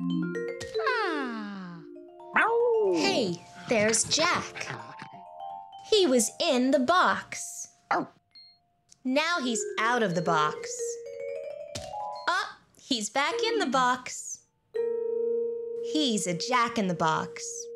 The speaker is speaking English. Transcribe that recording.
Hey, there's Jack. He was in the box. Now he's out of the box. He's back in the box. He's a Jack in the Box.